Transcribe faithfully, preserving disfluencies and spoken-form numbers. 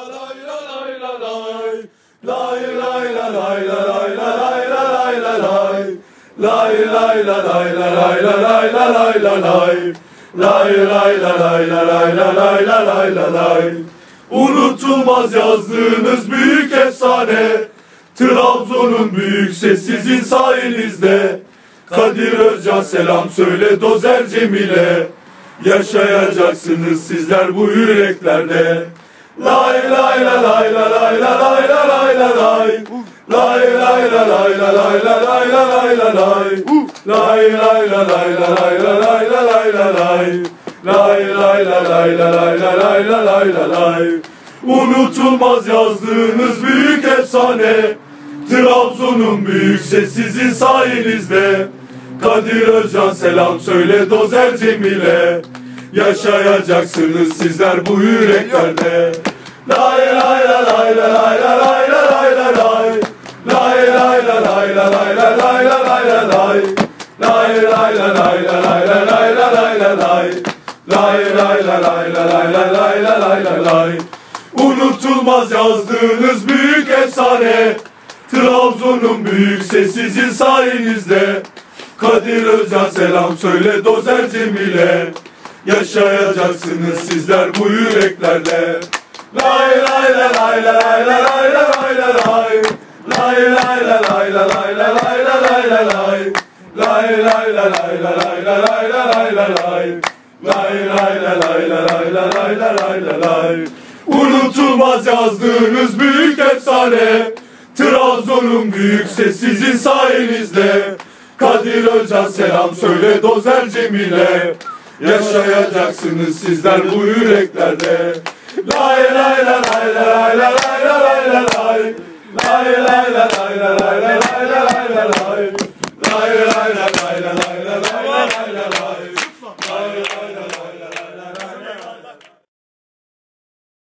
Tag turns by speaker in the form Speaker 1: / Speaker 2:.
Speaker 1: Lay lay la lay la lay la lay la lay la lay. Lay lay la lay la lay la lay la lay la lay. Lay lay la lay la lay la lay la lay la lay. Unutulmaz yazdığınız büyük efsane, Trabzon'un büyük sessizin sayenizde. Kadir Özcan selam söyle Dozer Cemile, yaşayacaksınız sizler bu yüreklerde. Lay lay la lay la lay la lay la lay la lay. Lay lay la lay la lay la lay la lay la lay. Lay lay la lay la lay la lay la lay la lay. Lay lay la lay la lay la lay la lay la lay. Unutulmaz yazdığınız büyük efsane, Trabzon'un büyük sessizin sayenizde. Kadir Özcan selam söyle Dozer Cemile, yaşayacaksınız sizler bu yüreklerde. Lay lay la lay la lay la lay la lay la lay. Lay lay la lay la lay la lay la lay la lay. Lay lay la lay la lay la lay la lay la lay. Lay lay la lay la lay la lay la lay la lay. Unutulmaz yazdığınız büyük efsane, Trabzon'un büyük sessizin sayenizde. Kadir Özcan selam söyle Dozer Cemile, yaşayacaksınız sizler bu yüreklerde. Lay lay la lay la lay la lay la lay la lay. Lay lay la lay la lay la lay la lay la lay. Lay lay la lay la lay la lay la lay la lay. Lay lay la lay la lay la lay la lay la lay. Unutulmaz yazdığınız büyük efsane, Trabzon'un büyük sessizin sayenizde. Kadir Özcan selam söyle Dozer Cemile, yaşayacaksınız sizler bu yüreklerde. Lay lay la lay la lay la lay la lay la lay. Lay lay la lay la lay la lay la lay la lay. Lay